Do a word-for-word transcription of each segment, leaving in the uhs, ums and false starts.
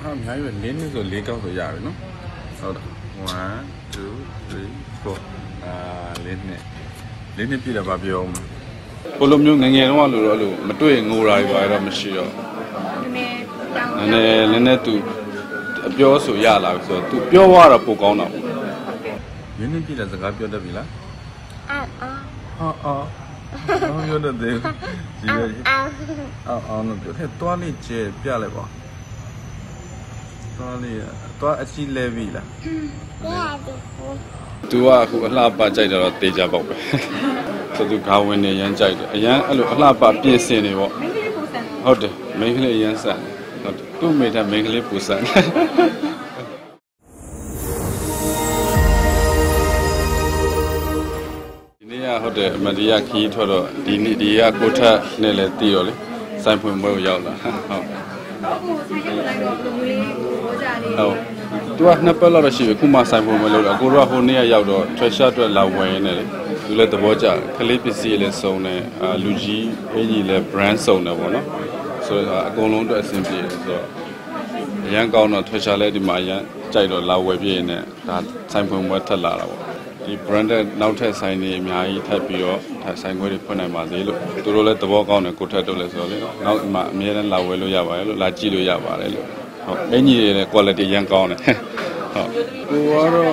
ဟာအများကြီးပဲ၄နှစ်ဆို၄ကောက်ဆိုရပြီနော်ဟုတ်တယ်one two three four အာ၄နှစ်၄နှစ်ပြည့်တော့ဗာပြောအောင်ဘလိုမျိုးငငယ်တော့လို့တော့လို့မတွေ့ငိုတာတွေပါတော့မရှိတော့နည်းနည်းနည်းနည်းသူအပြောဆိုရလာပြီဆိုတော့သူပြောသွားတော့ပိုကောင်းတာပေါ့ရင်းနှီးပြည့်တဲ့စကားပြောတတ်ပြီလားအာအာအာအာအော်ပြောတတ်တယ်ဒီရအာအာအော်နော်ပြောတဲ့တွားလေးကျဲပြလိုက်ပါတွားလေးတွားအချီလဲပြီလားသူကအခုအလှပကြိုက်တော့တေချာပေါက်ပဲဆိုသူခေါင်းဝင်နေရမ်းကြိုက်တယ်အရန်အဲ့လိုအလှပပြင်ဆင်နေပေါ့ဟုတ်တယ်မိန်းကလေးရမ်းဆန်ဟုတ်တယ်သူ့မိသားမိန်းကလေးပူဆန်ဒီနေ့ကဟုတ်တယ်မဒီယာခီးထွက်တော့ဒီနေ့ဒီကကိုထက်နဲ့လည်းတီးတော့လေစိုင်းဖွင့်ပွဲကိုရောက်လာဟုတ်ဟုတ်သူကနှစ်ပတ်လောက်တော့ရှိပြီခုမှစိုင်းဖွင့်ပွဲလို့တော့ကိုတို့ကဟိုနေ့ကရောက်တော့ treasure အတွက်လာဝယ်နေတယ်သူလည်းသဘောကျတယ်ခလေးပစ္စည်းလည်းစုံတယ်အာလူကြီးအင်ကြီးလည်း brand စုံတယ်ပေါ့နော်ဆိုတော့အကုန်လုံးအတွက်အဆင်ပြေတယ်ဆိုတော့အရန်ကောင်းတော့ treasure လည်းဒီမှာအရန်ကြိုက်တော့လာဝယ်ပြည့်နေဒါစိုင်းဖွင့်ပွဲထက်လာတာပေါ့ဒီ branded နောက်ထပ်ဆိုင်တွေအများကြီးထပ်ပြီးတော့ဆိုင်ခွဲတွေဖွင့်နိုင်ပါသေးလို့သူတို့လည်းသဘောကောင်းတယ်ကိုထက်တို့လည်းဆိုတော့လေနောက်ဒီမှာအများနဲ့လာဝယ်လို့ရပါတယ်လို့လာကြည့်လို့ရပါတယ်လို့ဟုတ်အင်ကြီးတွေလည်း quality ရန်ကောင်းတယ်ဟုတ်ကိုကတော့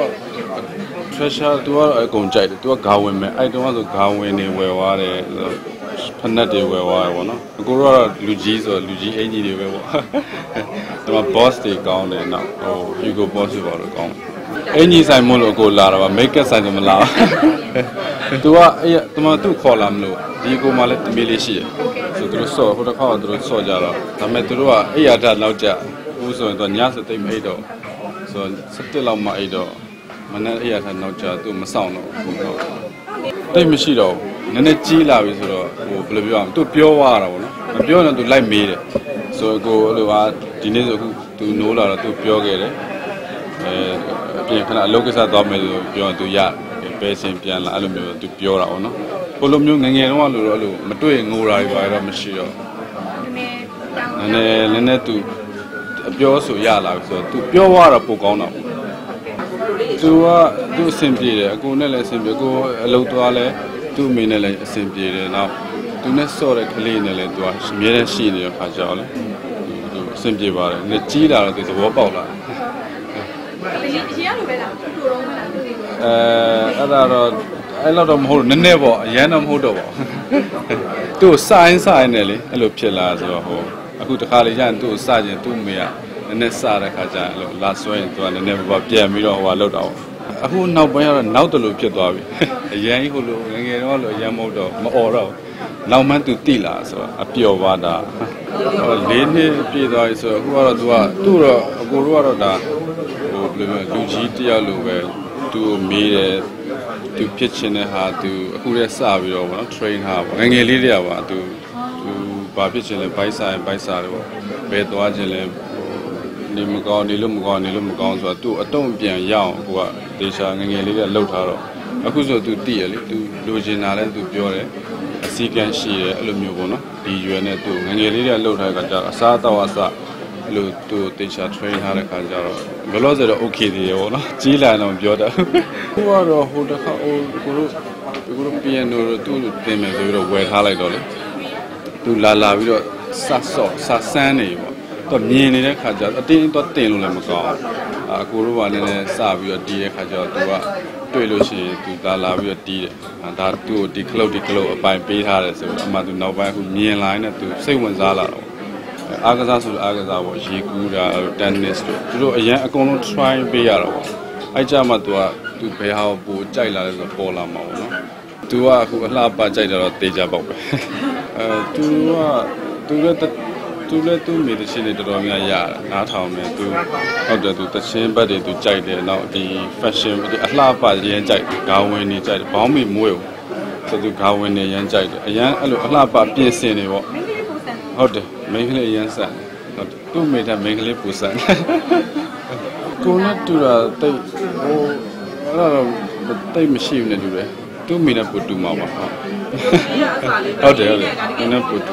treasure သူကတော့အကုန်ကြိုက်တယ်သူကဂါဝင်မယ်အဲ့တုန်းကဆိုဂါဝင်နေဝယ်သွားတယ်ဖနက်တွေဝယ်သွားတယ်ပေါ့နော်အကိုကတော့လူကြီးဆိုလူကြီးအင်ကြီးတွေပဲပေါ့ဒီမှာ boss တွေကောင်းတယ်နောက်ဟို Hugo Boss တွေပါလို့ကောင်းအင်ကြီးဆိုင်မို့လို့အကိုလာတာပါ make up ဆိုင်ဆိုမလာသူကအဲ့သူမသူ့ခေါ်လာမလို့ဒီကိုမှလည်းတမီးလေးရှိတယ်ဆိုသူတို့ဆော့ဟိုတစ်ခါကသူတို့ဆော့ကြတော့ဒါပေမဲ့သူတို့ကအဲ့ရတာနောက်ကြဘူးဆိုရင်တော့ညစသိမ့်မိတ်တော့ဆိုစက်တက်လောက်မှအိတ်တော့မနေ့အဲ့ရတာနောက်ကြသူမဆောင်တော့ဘူးတော့တိတ်မရှိတော့နည်းနည်းကြီးလာပြီဆိုတော့ဟိုဘယ်လိုပြောအောင်သူပြောသွားတာပေါ့နော်မပြောရင်သူလိုက်မေးတယ်ဆိုကိုအဲ့လိုကဒီနေ့ဆိုအခုသူနိုးလာတော့သူပြောခဲ့တယ်အဲအပြင်ခဏအလုပ်ကိစ္စသွားမယ်ဆိုပြောရင်သူရပဲစင်ပြန်လာအဲ့လိုမျိုးသူပြောတာပေါ့နော်ဘယ်လိုမျိုးငငယ်တော့လို့တော့အဲ့လိုမတွေ့ငိုတာတွေပါတော့မရှိတော့နည်းနည်းနည်းနည်းသူအပြောဆိုရလာပြီဆိုတော့သူပြောသွားတော့ပိုကောင်းတာပေါ့သူကသူအဆင်ပြေတယ်အကိုနဲ့လည်းအဆင်ပြေကိုအလုပ်သွားလဲသူ့အမေနဲ့လည်းအဆင်ပြေတယ်နောက်သူနဲ့ဆော့တဲ့ကလေးနဲ့လည်းသူကအများနဲ့ရှိနေတဲ့ခါကြောက်လေသူအဆင်ပြေပါတယ်နဲ့ကြီးလာတော့သူသဘောပေါက်လာအရင်အရင်ကလိုပဲလားသူ့တော်မလားသူ့လေးအဲအဲ့ဒါတော့အဲ့လောက်တော့မဟုတ်ဘူးနည်းနည်းပေါ့အရန်တော့မဟုတ်တော့ပါသူ့စိုင်းစိုင်းနေလေအဲ့လိုဖြစ်လာဆိုတော့ဟိုအခုတခါလေကျရင်သူ့စကျင်သူ့မေကနည်းနည်းစတဲ့ခါကျအဲ့လိုလာဆွဲရင်သူကနည်းနည်းပေါ့ပြန်ပြီးတော့ဟိုဟာလောက်တာပေါ့အခုနောက်ပိုင်းကတော့နောက်တလို့ဖြစ်သွားပြီအရန်ဟိုလိုငငယ်တော့လို့အရန်မဟုတ်တော့မအော်တော့နောက်မှသူတိလာဆိုတော့အပျော်ပါတာလေးနှစ်ပြည့်သွားပြီဆိုတော့အခုကတော့သူကသူ့တော့အကိုတို့ကတော့ဒါဟိုဘယ်လိုလဲလူကြီးတယောက်လိုပဲသူ့ကိုမေးတယ်သူဖြစ်ချင်တဲ့ဟာသူအခုလည်းစပြီးတော့ဗောနော် train ဟာဗောငငယ်လေးတွေကပါသူသူဘာဖြစ်ချင်လဲဘိုက်ဆိုင်ဘိုက်စားတယ်ဗောဘယ်သွားချင်လဲနေမကောင်းနေလို့မကောင်းနေလို့မကောင်းဆိုတော့သူ့အတုံးပြန်ရအောင်ကိုကဒေရှာငငယ်လေးကလှုပ်ထားတော့အခုဆိုသူတည်ရလေသူလိုချင်တာလဲသူပြောတယ်အစည်းကမ်းရှိတယ်အဲ့လိုမျိုးဗောနော်ဒီရွယ်နဲ့သူငငယ်လေးကလှုပ်ထားတဲ့ကကြအစားတော့အစားအဲ့လိုသူဒေရှာ train ထားတဲ့ခါကျတော့ဘယ်လို့ဆိုတော့ okay သေးရဗောနော်ကြီးလာတော့ပြောတာဟိုကတော့ဟိုတစ်ခါဟိုကိုတို့ကိုတို့ piano တို့သူ့တင်မယ်ဆိုပြီးတော့ဝယ်ထားလိုက်တော့လေသူလာလာပြီးတော့စဆော့စဆန်းနေပေါ့တော့မြင်နေတဲ့ခါကျအတင်းတော့တင်လို့လည်းမကောင်းအကိုတို့ကလည်းလည်းစပြီးတော့တီးတဲ့ခါကျတော့သူကတွေ့လို့ရှိရင်သူလာလာပြီးတော့တီးတယ်ဒါသူ့ကိုဒီ club ဒီ club အပိုင်ပေးထားတယ်ဆိုတော့အမှသူနောက်ပိုင်းအခုမြင်လာရင်သူစိတ်ဝင်စားလာတော့အားကစားဆိုအားကစားပေါ့ရေကူးတာ tennis တို့သူတို့အရင်အကုန်လုံး try ပေးရတော့ပေါ့အဲ့ကြမှာသူကသူဘယ်ဟာကိုပိုကြိုက်လာလဲဆိုတော့ပေါ်လာမှာပေါ့နော်သူကအခုအလှပကြိုက်တော့တေချာပေါက်ပဲအဲသူကသူလည်းသူလည်းသူမိတဲ့ချင်းတွေတော်တော်များရနားထောင်မယ်သူဟုတ်တယ်သူတချင်းဘက်တွေသူကြိုက်တယ်နောက်ဒီ fashion ဒီအလှပရမ်းကြိုက်ဂါဝင်နေကြိုက်တယ်ဘောင်းမီမွေးဆိုသူဂါဝင်နေရမ်းကြိုက်တယ်အရန်အဲ့လိုအလှပပြင်ဆင်နေပေါ့ဟုတ်တယ်မိန်းကလေးရမ်းဆန်ဟုတ်တယ်သူ့မိတဲ့မိန်းကလေးပူဆန်ကိုနဲ့တူတာတိတ်ဟိုအဲ့တော့တိတ်မရှိဘူးနဲ့တူတယ်သူ့မိနဲ့ပူတူမှာပါဟုတ်တယ်ဟုတ်တယ်ကိုနဲ့ပူတူ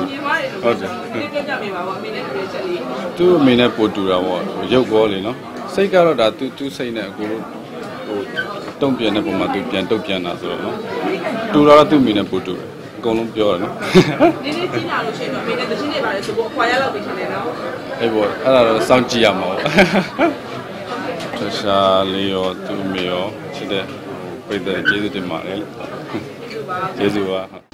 ဟုတ်တယ်သူ့အမေနဲ့ပို့တူတာပေါ့ရုပ်ပေါ်လေနော်စိတ်ကတော့ဒါသူသူ့စိတ်နဲ့အကိုဟိုတုံ့ပြန်တဲ့ပုံမှာသူပြန်တုံ့ပြန်တာဆိုတော့နော်တူတော့သူ့အမေနဲ့ပို့တူတယ်အကုန်လုံးပြောတယ်နော်ဒီနေ့ကြီးလာလို့ရှိရင်တော့အမေနဲ့တချင်းတွေပါလေဆိုတော့အခွာရလောက်ပြီးထင်တယ်နော်အေးပေါ့အဲ့ဒါတော့စောင့်ကြည့်ရမှာပေါ့တခြားလေးရောသူ့အမေရောချစ်တဲ့ပြည်သူကျေးဇူးတင်ပါတယ်ကျေးဇူးပါကျေးဇူးပါ